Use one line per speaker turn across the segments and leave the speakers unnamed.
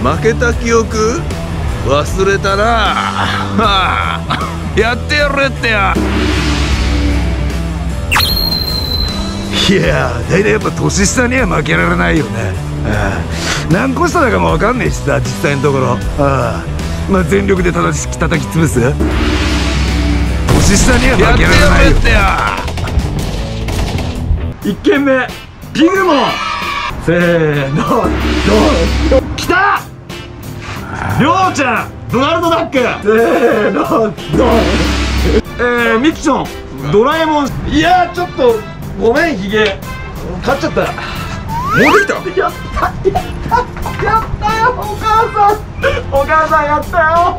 負けた記憶忘れたな。はあ、やってやれってや。
いやー、大体やっぱ年下には負けられないよね。何個下だかも分かんねえしさ、実際のところ。まあ全力で叩き潰す。年下には負けられないよ。1軒目ピグモン、せーの、ドン。きたりょうちゃん、ドナルドダック、せーの、ドン。ミキション、ドラえもん。いやー、ちょっとごめんヒゲ、勝っちゃった。もうできた。やったやったよ、お母さんやったよ。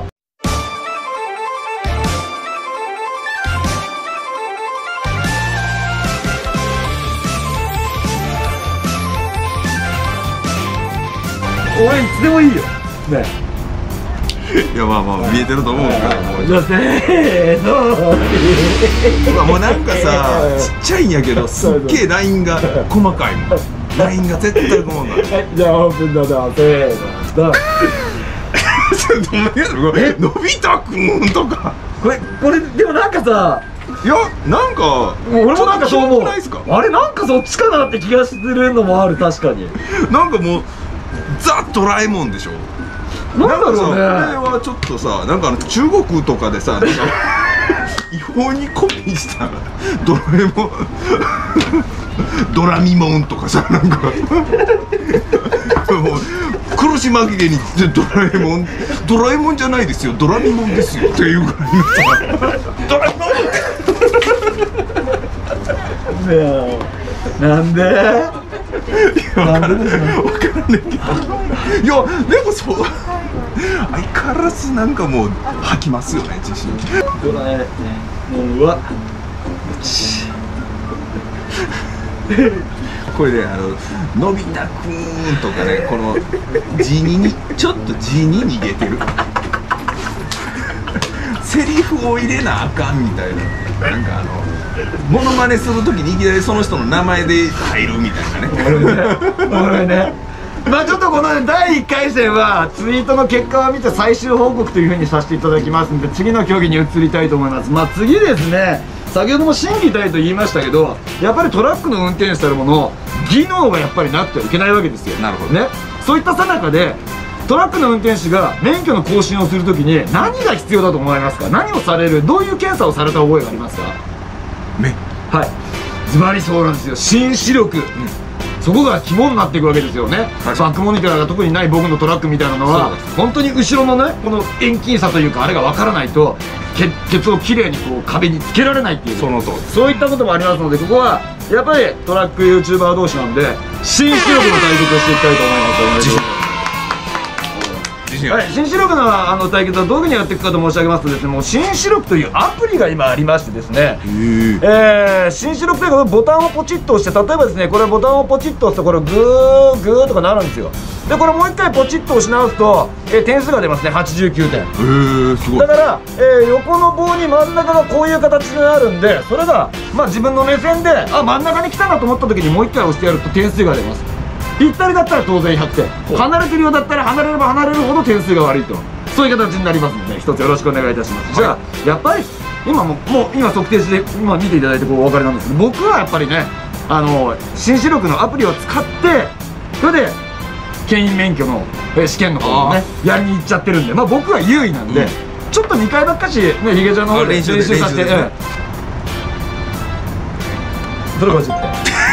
俺いつでもいいよね。
いや、まあまあ見えてると思うから、もう
じゃあせーの。
もうなんかさ、ちっちゃいんやけどすっげえラインが細かいもん。ラインが絶対細かい。
じゃあオープンだな、せーの。
のび太くんとか、
これでもなんかさ、
いや、なんか
俺もなんかそう思う。
ないですか？
あれ、なんかそっちかなって気がするのもある。確かに
なんかもうザ・ドラえもんでしょ。
なんだろうね。
これはちょっとさ、なんか中国とかでさ、なんか違法にコピーしたドラえもんドラミモンとかさ、なんかもう黒島家にドラえもんじゃないですよ、ドラミモンですよっていうぐらいのさ、ドラミモンって
なんで
なんでですか、分からないけど、いやでもそう、相変わらずなんかもう吐きますよね、自信。
ドラえもんは
これでのび太くんとかね、この字にちょっと字に逃げてるセリフを入れなあかんみたいな、なんかモノマネするときにいきなりその人の名前で入るみたいなね。
俺ね、まあちょっとこの、ね、第1回戦はツイートの結果を見て最終報告というふうにさせていただきますんで、次の競技に移りたいと思います。まあ次ですね、先ほども審議体と言いましたけど、やっぱりトラックの運転手たるもの技能がやっぱりなくてはいけないわけですよ。
なるほど
ね。そういったさなかでトラックの運転手が免許の更新をするときに何が必要だと思いますか？何をされる、どういう検査をされた覚えがありますか？はい、ズバリそうなんですよ、新視力、そこが肝になっていくわけですよね。バックモニターが特にない僕のトラックみたいなのは、本当に後ろのね、この遠近差というかあれが分からないとケツをきれいにこう壁につけられないっていう、
その通り、
そういったこともありますので、ここはやっぱりトラック YouTuber 同士なんで新視力の対決をしていきたいと思います。お願いします。はい、新視力の対決はどういうふうにやっていくかと申し上げますとですね、もう新視力というアプリが今ありましてですね、新視力というかボタンをポチッと押して、例えばですね、これボタンをポチッと押すとこれグーグーとかなるんですよ。でこれもう一回ポチッと押し直すと、点数が出ますね、89点。
すごい。
だから、横の棒に真ん中がこういう形になるんで、それがまあ自分の目線で真ん中に来たなと思った時にもう一回押してやると点数が出ます。ぴったりだったら当然100点、離れてるようだったら離れれば離れるほど点数が悪いと、そういう形になりますので、一つよろしくお願いいたします。じゃあやっぱり今もう今測定して今見ていただいてこうお分かりなんですけど、僕はやっぱりね、新視力のアプリを使って、それで牽引免許の試験の方をねやりに行っちゃってるんで、まあ僕は優位なんで、ちょっと2回ばっかしね、ヒゲちゃんの方で練習させて、それマジで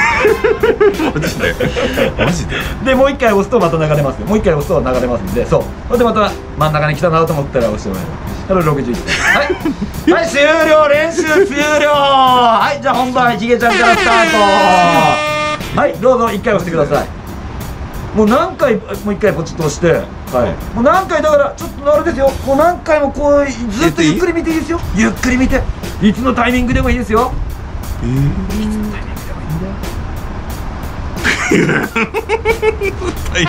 マジで
でもう一回押すとまた流れます。もう一回押すと流れますんで、そう、それでまた真ん中に来たなと思ったら押してもらえる。これ61点。はい、はい、終了、練習終了。はい、じゃあ本番ヒゲちゃんからスタート。はい、どうぞ1回押してください。もう何回もう1回ポチッと押して、はい、もう何回だからちょっとあれですよ、もう何回もこうずっとゆっくり見ていいですよ。ゆっくり見て、いつのタイミングでもいいですよ。いつのタイミングでもいいんだよ。
タイミングでいっちゃ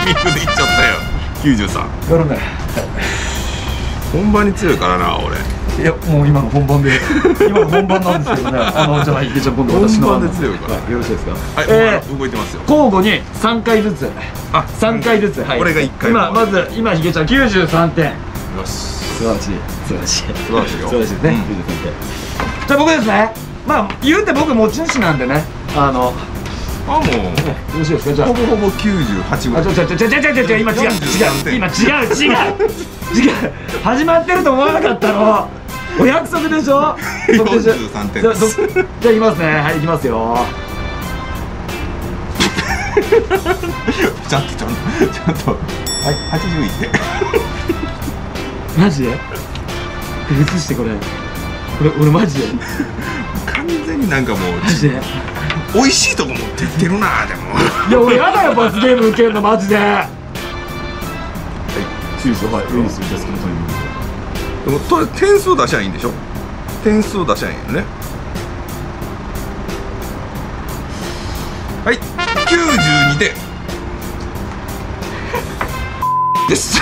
ったよ。93。
やるね。
本番に強いからな俺。
いやもう今の本番で今の本番なんですけどね。じゃあヒゲちゃん今度私の
本番で強いから、
よろしいですか。
はい、動いてますよ。
交互に3回ずつ、3回ずつ、はい、
これが1回。
まず今ヒゲちゃん93点。よし、素晴らしい素晴らしい
素晴らしいよ、素晴らしい
ですね。93点。じゃあ僕ですね。まあ言うて僕持ち主なんでね、もうよろしいですか。じゃあ
ほぼほぼ98ぐらい。
今違う始まってると思わなかったの。お約束でしょ。
43点です。
じゃあいきますね。はい、いきますよ。
ちゃんとはい81点。
マジで映してこれ俺マジで
完全になんかもう
マジで
美味しいとこ持ってってるな。でも
いや俺やだよ、罰ゲーム受けるのマジで。はい、いいですよ。はい、いいですよ。じゃあ好きなタイミングで。
でもとりあえず点数出しゃいいんでしょ。点数出しゃいいよね。はい、92点です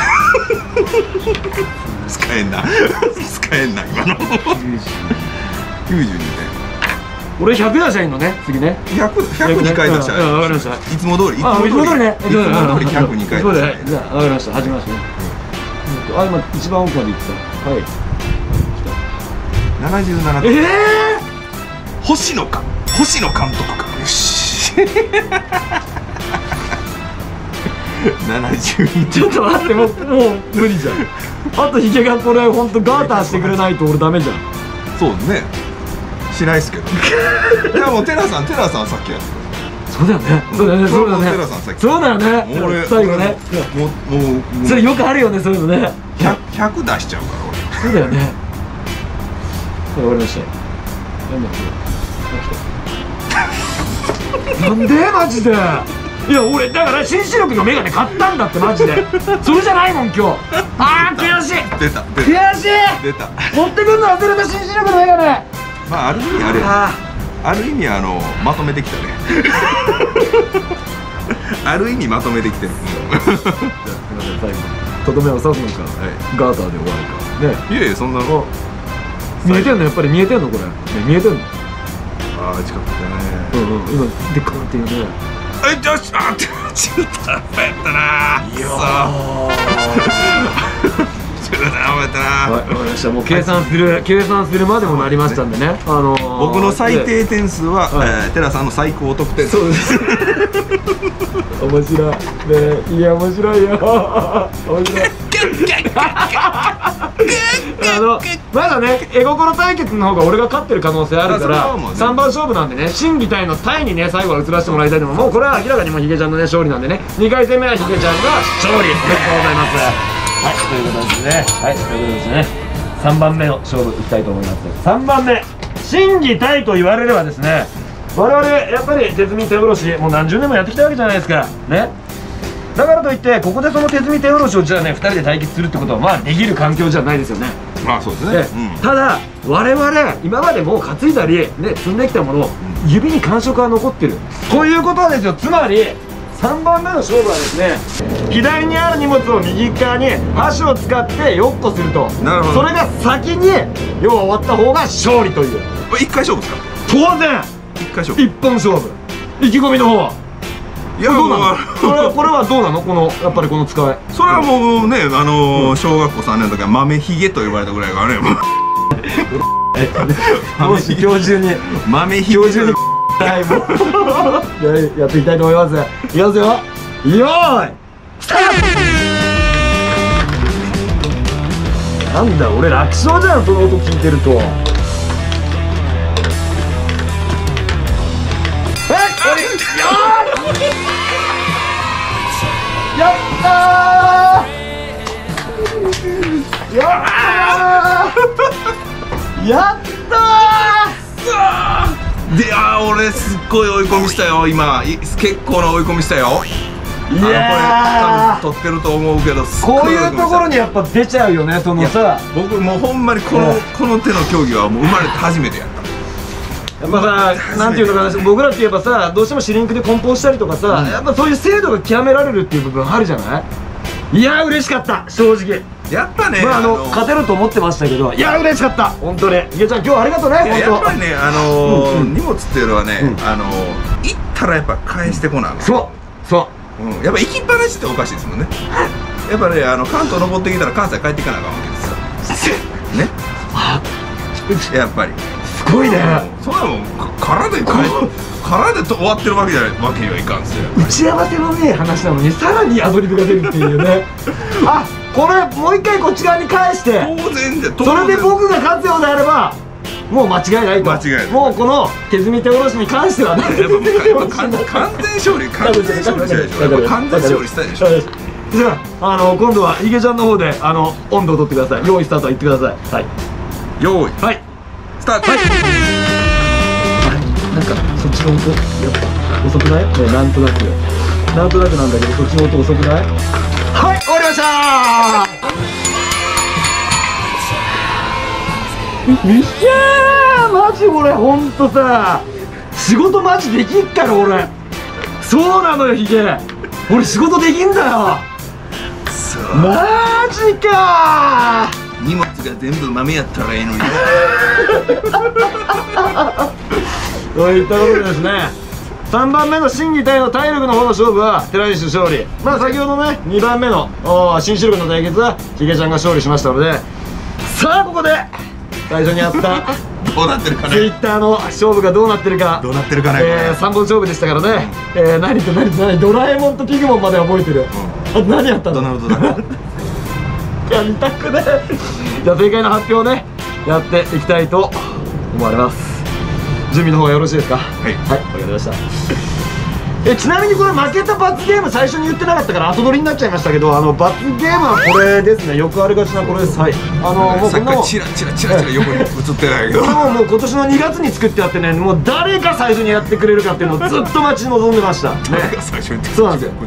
使えんな使えんな今の92点。
俺100出しゃいいのね、次ね。
102回出しゃいい。
わかりました。
いつも通りね。いつも通り102回。
じゃあわかりました。始めますね。今一番奥まで行った。はい。
77点。星野監督か。よし。72。
ちょっと待って、もう無理じゃん。あとヒゲがこれ本当ガーターしてくれないと俺ダメじゃん。
そうね。しないっすけど。いやもうテラさんさっきやってた。
そうだよね。そうだよね。そうだよね。最後ね。もうそれよくあるよね、そういうのね。
100出しちゃうから俺。
そうだよね。終わりました。なんでマジで。いや俺だから新視力のメガネ買ったんだってマジで。それじゃないもん今日。悔しい。
出た。
悔しい。
出た。
持ってくんの忘れた新視力のメガネ。
まあある意味ある意味まとめてきたね。ある意味まとめてきてる。
じゃあすみません、最後とどめを刺すのか、ガーターで終わるかね。
いやそんなの
見えてんの、やっぱり見えてんのこれ。見えてんの。
近くてね。
今でっかくっていうね。
よし、ちょっとやったな。いや
わかりました。もう計算するまでもなりましたんでね。
僕の最低点数はテラさんの最高得点。
そうです。面白いね。いや面白いよ。面白い。まだね絵心対決の方が俺が勝ってる可能性あるから3番勝負なんでね、心技体の体にね最後は移らせてもらいたいと思う。もうこれは明らかにもうヒゲちゃんのね勝利なんでね、2回戦目はヒゲちゃんが勝利。おめでとうございます。はい、ということですね。はい、ということですね。3番目の勝負いきたいと思います。3番目、心技体と言われればですね、我々やっぱり手積み手下ろしもう何十年もやってきたわけじゃないですかね。だからといってここでその手積み手下ろしをじゃあね2人で対決するってことはまあできる環境じゃないですよね。
まあそうですね。
ただ我々今までもう担いだりね積んできたもの、指に感触が残ってるということはですよ。つまり3番目の勝負はですね、左にある荷物を右側に箸を使ってよっこすると。
なるほど。
それが先に要は終わった方が勝利という。
1回勝負ですか。
当然
1回勝負。
1本勝負。意気込みの方は。いやどうなの。これはどうなの、このやっぱりこの使い。
それはもうね小学校3年の時は豆ひげと呼ばれたぐらいがね。
今日中に
豆ひげ。
はい、もうやっていきたいと思います。いきますよ。よーいスタート。なんだ俺楽勝じゃん、その音聞いてると。やったーやったー
で俺すっごい追い込みしたよ今。結構な追い込みしたよ。
いや
これ多分撮ってると思うけど、
こういうところにやっぱ出ちゃうよね、そのさ。
僕もうほんまにこの手の競技はもう生まれて初めてやった。
やっぱさ、なんていうのかな、僕らって言えばさ、どうしてもシリンクで梱包したりとかさ、やっぱそういう精度が極められるっていう部分あるじゃない。いや嬉しかった正直。
やっぱね、
まあ勝てると思ってましたけど、いや嬉しかった本当に。ひげちゃん今日はありがとうね。
やっぱりね荷物っていうのはね行ったらやっぱ返してこなあかん。そうやっぱ行きっぱなしっておかしいですもんね。やっぱね関東登ってきたら関西帰っていかなあかんわけですよね。やっぱり
すごいね。
そんなもん殻で終わってるわけにはいかんすよ。
打ち合わせのね話なのにさらにアドリブが出るっていうね。あ、これもう一回こっち側に返して、
当然で
それで僕が勝つようであればもう間違いないと。
間違いない。
もうこの手積み手下ろしに関してはね、
やっぱ完全勝利したでしょ。完全勝利したでしょ。
じゃあ今度はひげちゃんの方で温度を取ってください。用意スタート言ってください。はい、
用意
はい
スタート。
なんかそっちの音やっぱ遅くない？ね、なんとなくなんだけどそっちの音遅くない？はい、終わりましたー。いやーマジ俺ほんとさ仕事マジできっから俺。そうなのよヒゲ、俺仕事できんだよ。マジかー。
荷物が全部豆やったらええのに。
といったことでですね、3番目の心技体の体力の方の勝負は寺西勝利。まあ先ほどね2番目の新シルクの対決はひげちゃんが勝利しましたので、さあここで最初にやった
どうなってるかね。
ツイッターの勝負がどうなってるか。
どうなってるかね。
3本勝負でしたからね。何ドラえもんとピグモンまで覚えてる。あと何やったの？やりたくね。じゃあ正解の発表をねやっていきたいと思われます。準備の方がよろしいですか？はい、わかりました。ちなみにこれ負けた罰ゲーム最初に言ってなかったから後取りになっちゃいましたけど、罰ゲームはこれですね。よくありがちなこれです。はい、もうこんなもん
チラチラ横に映ってないけど、
これもう今年の2月に作ってあってね、もう誰が最初にやってくれるかっていうのをずっと待ち望んでましたね。
最初に
そうなんですよ。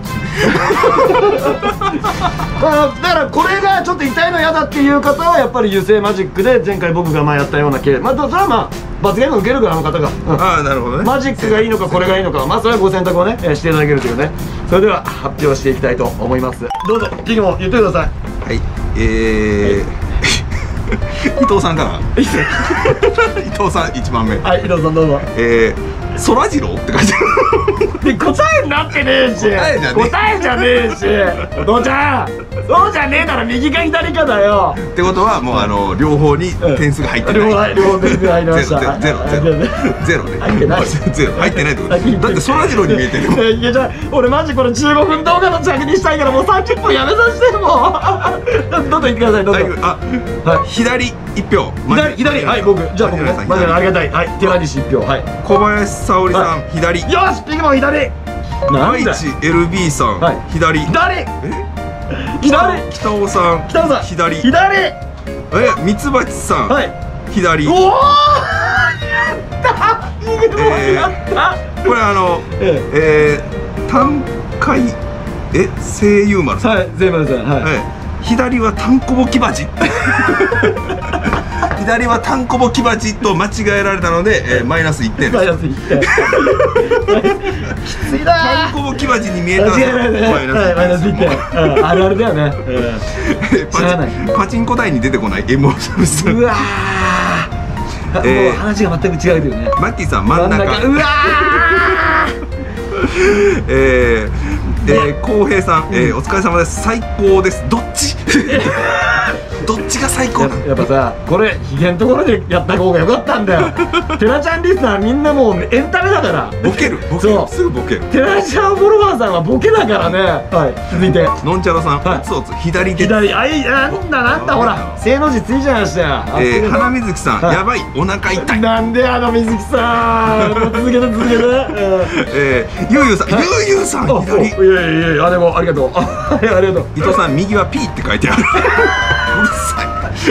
だからこれがちょっと痛いの嫌だっていう方はやっぱり油性マジックで前回僕がやったような系、それはまあ罰ゲーム受ける側の方が、
ああなるほどね、
マジックがいいのかこれがいいのか、それはご選択をねしていただけるというね。それでは発表していきたいと思います。どうぞピグモン言ってください。
はい、伊藤さんから伊藤さん1番目。
はい、伊藤さんどうぞ。
そらジローって感じ
で答えになってねえし、答えじゃねえし、お父ちゃんそうじゃねえなら右か左かだよ。
ってことはもう両方に点数が入ってない。
両方点数が入りました。
ゼロね。
入ってない
ゼロ入ってないってことだってそらジローに見えてるもん。
いやじゃあ俺マジこれ15分動画の着にしたいからもう30分やめさせてもう。どんどん言ってください。どうぞ。
あ、左1票。
左、はい、僕じゃあ僕ねマジでありがたい。はい、寺西1票。はい、
小林沙織さん左。
よしピグモン左。
愛知 LB さん左。北尾さん左。ミツバチさん左。
おおやったピグモンやった。
これ単海声優丸さん。
はい、声優丸さん。はい、
左はタンコボキバジ左はタンコボキバジと間違えられたので、マイナス1点です。
マイナス1点きついな。
タンコボキバジに見えたら
マイナス1点。あるあるだよね。
パチンコ台に出てこないエモーションさん。
うわー、もう話が全く違うというね。
マッキーさん真ん中。
うわ
浩平さん、お疲れ様です。最高です。どっちどっちが最高なの？
やっぱさ、これヒゲのところでやった方がよかったんだよ。テラちゃんリスナーみんなもうエンタメだから
ボケるすぐボケる。
テラちゃんフォロワーさんはボケだからね。はい、続いて
のんちゃろさん、そう左手。
左、なんだほら正の字ついちゃいましたよ。
花水木さん、やばいお腹痛い。
なんで花水木さん。もう続けて
ゆうゆうさん左。
いやでもありがとう。ありがとう。
伊藤さん右は P って書いてある。うるさ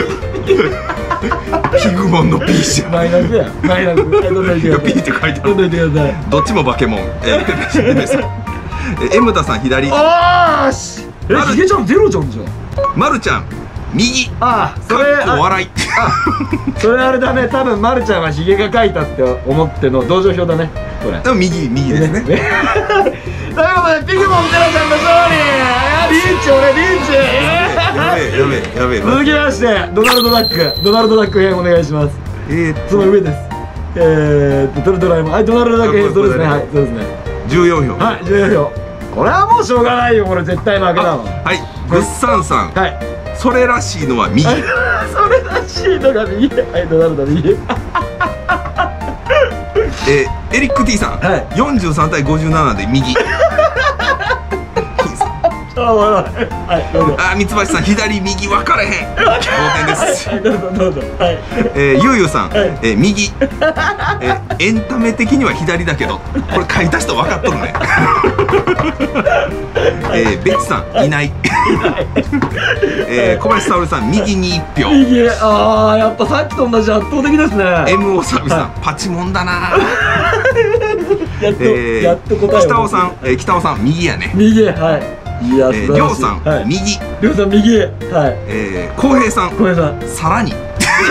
い。ピグモンの P じゃん。
マイナスや。マイナス。
P って書いてある。どっちもバケモン。M 田さん左。
おーし。ヒゲちゃんゼロじゃんじゃん。
まるちゃん右。
それ
笑い。
それあれだね。多分まるちゃんはヒゲが描いたって思っての同情票だね。これ。
でも右ですね。
ということでピグモンテラちゃんの勝利。リーチ俺リーチ。
やべえ。 やべえ。
続きましてドナルドダック編お願いします。その上です。ドラえもん、はい、ドナルドダック編、そうですね、はい、そうですね。
14票。
はい、14票。これはもうしょうがないよ、これ絶対負けだもん。
はい、グッサンさん。はい。それらしいのは右。それ
らしいのが右。はい、ドナルド右。
エリック T さん。43対57で右。あ、三橋さん左右分かれへん。同点です。
どうぞどうぞ。
ゆうゆうさん右。エンタメ的には左だけど、これ書いた人分かっとるね。ベッチさんいない。小林沙織さん右に1票。
右。ああ、やっぱさっきと同じ圧倒的ですね。
MO サビさんパチモンだな。
やっと答え。
北尾さん右やね。
右、はい。
りょうさん右。
りょうさん右。はい。
浩平さんさらに。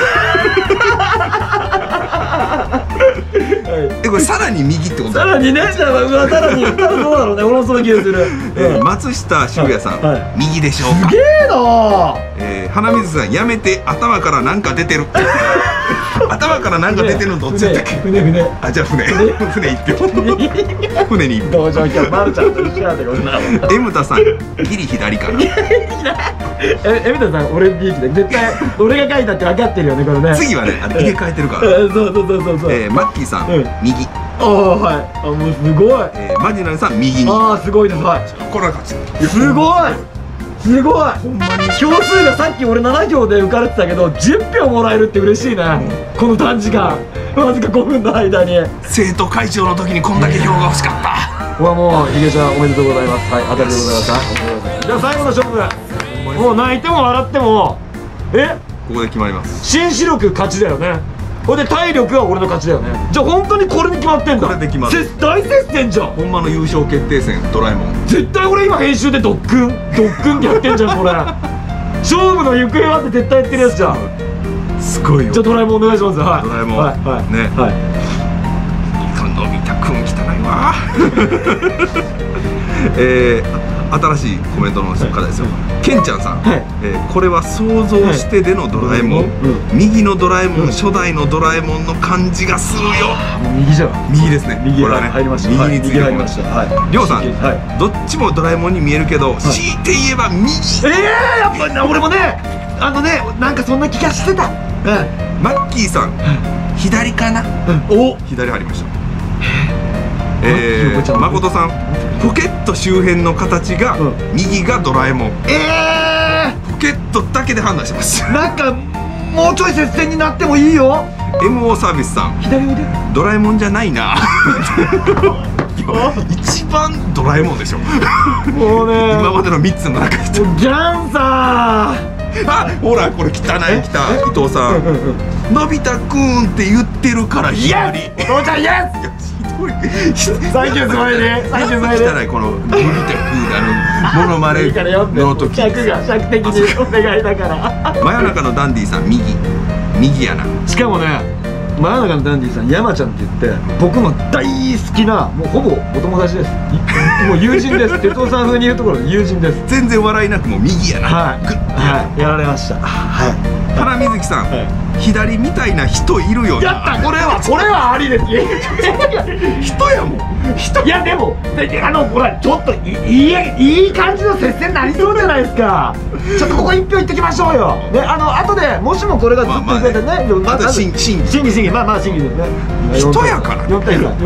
これさらに右ってこと？
さらにね、じゃあさらにどうだろうね。俺もその気がする。
松下修也さん右でしょうか？
すげえな。
花水さんやめて、頭からなんか出てる。頭からなんか出てるのどっちだったっけ？船。あ、じゃあ船1票。船に1票。
同情今日まるちゃんと一緒なんだけどな。
エムタさんギリ左かな。
エムタさん俺リーキで絶対俺が書いたって分かってるよね、これね。
次はね、入れ替えてるから。
そう。
マッキーさん右。
ああ、はい。あ、もうすごい。
マジナルさん右に。
ああ、すごいです。はい。
これは勝ち。
すごい。すごい。ほんまに票数がさっき俺7票で浮かれてたけど10票もらえるって嬉しいね。この短時間わずか5分の間に。
生徒会長の時にこんだけ票が欲しかった。
これはもうヒゲちゃんおめでとうございます。はい、当たりでございました。じゃあ最後の勝負。もう泣いても笑っても
ここで決まります。
新視力勝ちだよね。これで体力は俺の勝ちだよね。じゃあ本当にこれに決まってんだ。
これで決まる。
大接戦じゃん。
ほんまの優勝決定戦ドラえもん。
絶対俺今編集でドックンってやってんじゃんこれ。勝負の行方はって絶対やってるやつじゃん。
すごいよ。
じゃあドラえもんお願いします。はい。
ドラえもんね。のび太くん汚いわ。新しいコメントの方ですよ。ケンちゃんさん、これは想像してでのドラえもん、右のドラえもん、初代のドラえもんの感じがするよ。
右じゃん。
右ですね。
右が入りました。
右について入りました。りょうさん、どっちもドラえもんに見えるけど強いて言えば右。
やっぱり俺もね、なんかそんな気がしてた。
マッキーさん左かな。お、左入りました。誠さんポケット周辺の形が右がドラえもん。ポケットだけで判断します。
なんかもうちょい接戦になってもいいよ。
MO サービスさん
左腕
ドラえもんじゃないな。一番ドラえもんでしょ。もうね、今までの3つの中で。
ジャンさ
ん、あ、ほらこれ汚い来た伊藤さん。のび太くんって言ってるから左。
お父ちゃんイエス。サンキュースマイル。サンキュースマイル。
汚いこののび太くんモノマネの時。
尺的にお願いだから。
真夜中のダンディさん右やな。
しかもね、真夜中のダンディさん山ちゃんって言って僕の大好きな、もうほぼお友達です。もう友人です。哲夫さん風に言うところの友人です。
全然笑いなくも右やな。
はい、やられました。はい。
花水木さん、左みたいな人いるよな。
やった、これはありです。
人やもん。
いやでもほらちょっといい感じの接戦になりそうじゃないですか。ちょっとここ1票いってきましょうよね。後でもしもこれがずっといてね、
あと審議、
まあ審議ですね。
人やから
4対3。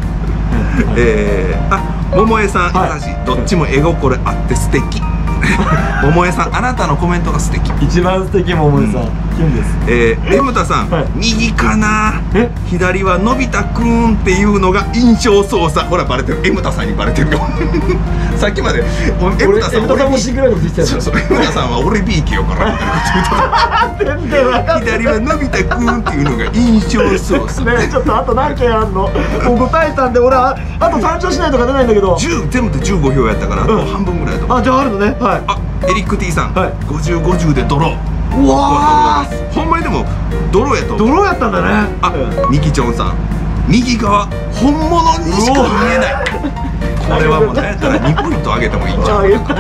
桃江さん優しい。どっちも絵心あって素敵。桃江さん、あなたのコメントが素敵。
一番素敵桃江さん。キュンです。
エムタさん、右かな。左はのび太くんっていうのが印象操作。ほらバレてる。エムタさんにバレてるよ。さっきまでエムタさん
もしぐらいのこと言ってたよ。
そう、エムタさんは俺ビーキよからみたいなこと言ってた。左はのび太くんっていうのが印象操作。
ね、ちょっとあと何件あんの？もう答えたんで俺はあと3勝しないと勝てないんだけど。
全部で15票やったからあと半分ぐらいだと思う。
じゃああるのね。はい。
エリック T さん、50、50でドロー。
うわー、
ほんまにでもドローやと。
ドローやったんだね。
ミキチョンさん、右側本物にしか見えない。 これはもうね、だから2ポイント上げてもいいんじゃん。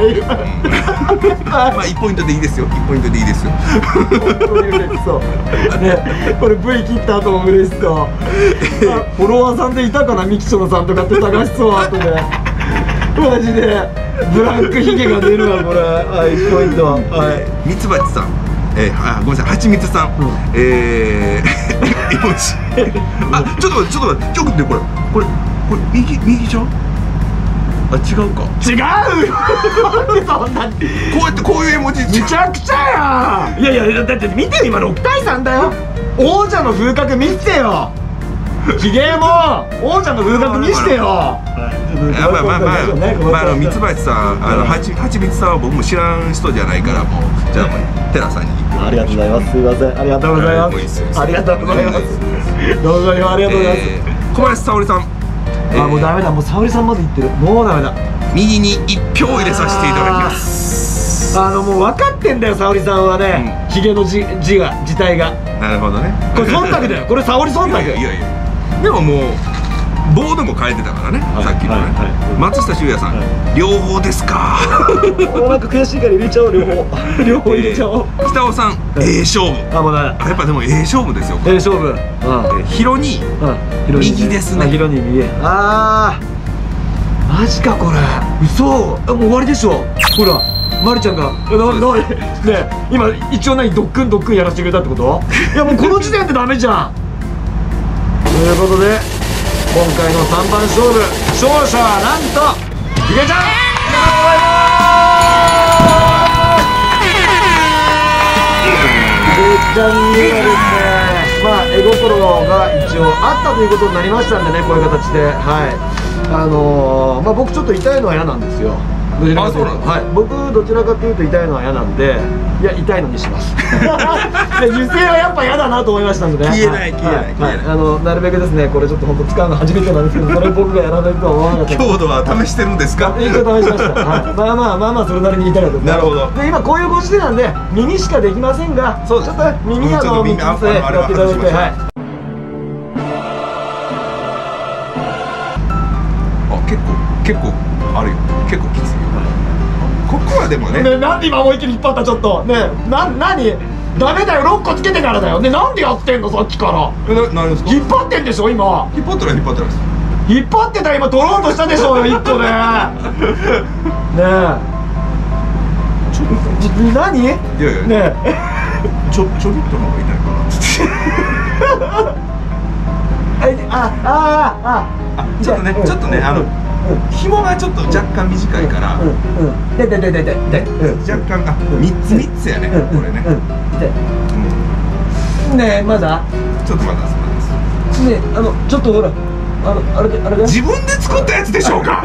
まあ1ポイントでいいですよ。1ポイントでいいですよ。
本当に嬉しそうね。これ V 切った後も嬉しそう。フォロワーさんでいたかな、ミキショノさんとかって探しそう。後でマジでブラックヒゲが出るわこれ。はい、1ポイント。はい、
ミツバチさん、ごめんなさい、はちみつさん、絵文字。あ、ちょっと待って、ちょっと待って、ちょっと待って、これ右じゃん。あ、違うか。
違うよ。そんなこ
うやってこういう絵文字。
めちゃくちゃやん。いやいや、だって見てよ、今6対3だよ。王者の風格見せてよ。ひげも王者の風格見せてよ。
ミツバチさん、はちみつさんは僕も知らん人じゃないから、もうじゃあもうテラさんに。
ありがとうございます。すいません、ありがとうございます。ありがとうございます。どうぞありがとうございます。
小林沙織さん。
あ、もうダメだ、もう沙織さんまで言ってる。もうダメだ。
右に1票入れさせていただきます。
もう分かってんだよ、沙織さんはね。ひげの字体が。
なるほどね。
これ忖度だよ。これ沙織忖度。
いやいや。でももうボードも変えてたからね、さっきのね。松下修也さん、両方ですか。
なんか悔しいから入れちゃおう、両方入れちゃおう。
北尾さん、勝負。
あ、もうだ。
やっぱでも勝負ですよ。
勝負。
ヒロニ右ですね。
ヒロニ右。ああ、マジかこれ。嘘。もう終わりでしょ。ほら、マリちゃんがね、今一応ドックンやらせてくれたってこと？いやもうこの時点でダメじゃん。ということで今回の3番勝負、勝者はなんとひげちゃん。ひげちゃんにはですね、まあ絵心が一応あったということになりましたんでね、こういう形で。はい、まあ僕ちょっと痛いのは嫌なんですよ。どちらかというと、はい、僕どちらかというと痛いのは嫌なんで、いや痛いのにします。で油性はやっぱ嫌だなと思いましたんでね。
消えない。
なるべくですね、これちょっと本当使うの初めてなんですけど、それ僕がやらないとは思わなかった。
強度は試してるんですか？
一応試しました。まあそれなりに痛いです。
なるほど。
で今こういうご時世なんで耳しかできませんが、ちょっと耳3つやっていただいて、はい。
結構あるよ。結構きついよ。ここはでもね。
ね、なんで今思いっきり引っ張ったちょっと。ね、何？ダメだよ、6個つけてからだよ。ね、なんでやってんのさっきから。
何ですか？
引っ張ってんでしょ今。
引っ張ってない。
引っ張ってたら今取ろうとしたでしょうよ、1個で。ねえ。何？いやねえ。
ちょびっとの方が痛いかな。ちょっとね、紐がちょっと若干短いから。若干3つやね、これね。
ねえ、まだ？
ちょっとまだです。
ねえ、ちょっとほら、あれ
自分で作ったやつでしょうか。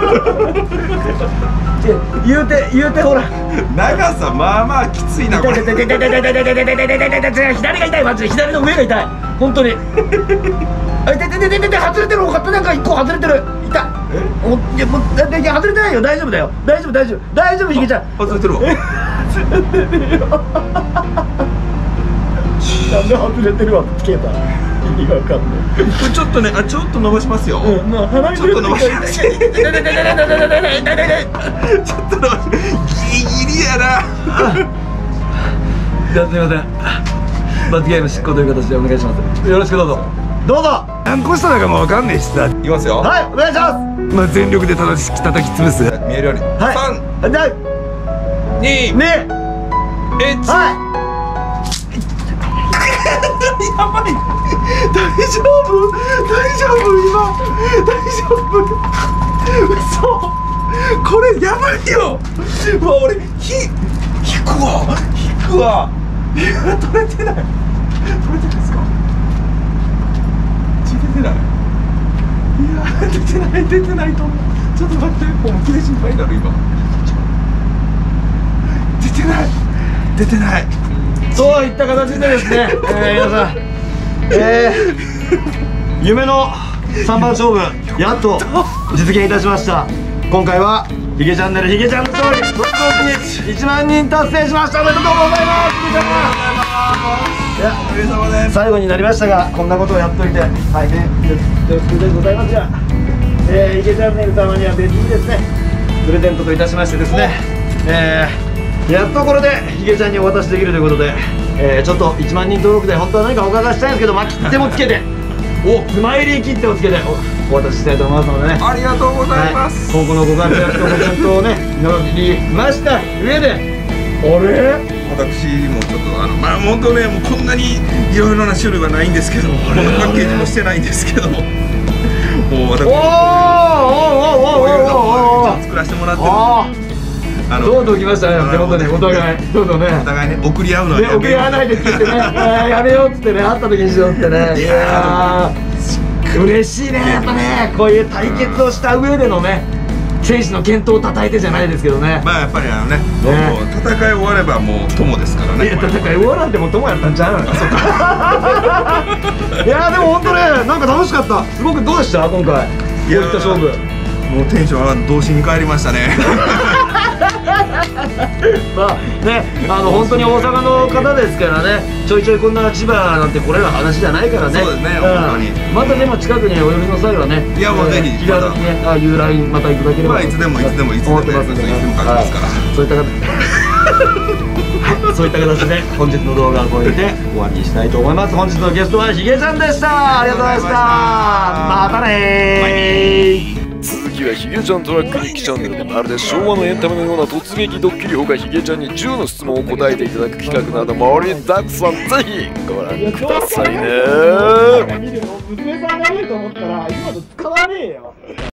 言うてほら。
長さまあまあきついなこれ。
左が痛い、マジで左の上が痛い、本当に。外れてる、勝手なんか1個外れてる。痛い。外れてないよ、大丈夫だよ、大丈夫、ひげちゃん。
外れてるわ。
なんで外れてるわってつけた。意味が分かんない。
これちょっとね、ちょっと伸ばしますよ。ちょっと伸ばします。ちょっと伸ばし、ギリギリやな。
じゃあすみません、罰ゲーム執行という形でお願いします。よろしくどうぞ。何個下だかも分かんないしさ。
いきますよ。
はい、お願いします。まあ全力で叩き潰す。
見えるように。
はい。3、2、1。はい。やばい。大丈夫今。大丈夫。嘘。これやばいよ。うわ、俺引くわ。いや、取れてないですか？血出てない。いや、出てないと思う。ちょっと待って、本気で心配になる今。出てない。そういった形でですね、皆さん、夢の3番勝負やっと実現いたしました。今回はひげチャンネルひげちゃんの勝利、特別に1万人達成しました。おめでとうございます。いや、お疲れ様です。最後になりましたが、こんなことをやっといて大変恐縮でございますが、 ヒゲチャンネル様には別にですねプレゼントといたしましてですね、やっとこれでヒゲちゃんにお渡しできるということで、ちょっと1万人登録で本当は何かお伺いしたいんですけど、まあ、切手もつけてスマイリー切手をつけてお渡ししたいと思いますのでね、
ありがとうございます。
今後のご活躍とご健闘をね祈りました上で、あれ
私もちょっとまあ本当ね、もうこんなにいろいろな種類はないんですけども、こんなパッケージもしてないんですけども、もう私こういうのを作らせてもらってる。
どうぞ来ましたね、本当にお互いどうぞね、
お互いね送り合うのは
送り合わないでって言ってねやめようっつってね、会った時にしようってね。いや嬉しいね、やっぱね、こういう対決をした上でのね選手の健闘をたたえてじゃないですけどね。
まあやっぱりもう戦い終わればもう友ですからね。
いや戦い終わらんでも友やったんちゃう。いやでも本当ね、なんか楽しかった。すごくどうでした今回こういった勝負。
もうテンション上がって童心に帰りましたね。
まあね、本当に大阪の方ですからね、ちょいちょいこんな千葉なんてこれら話じゃないからね。
そうですね、本当に。
またでも近くにお寄りの際はね、
いやもうぜひ
気軽にね、由来またいただければ。
まあいつでも書きますから。
そういった形そういった形で本日の動画をこれで終わりにしたいと思います。本日のゲストはヒゲちゃんでした。ありがとうございました。またねー。
続きはヒゲちゃんトラック日記チャンネルでまるで昭和のエンタメのような突撃ドッキリ法がヒゲちゃんに10の質問を答えていただく企画など盛りだくさん、ぜひご覧くださいね。
娘さんがいると思ったら今の使わねえよ。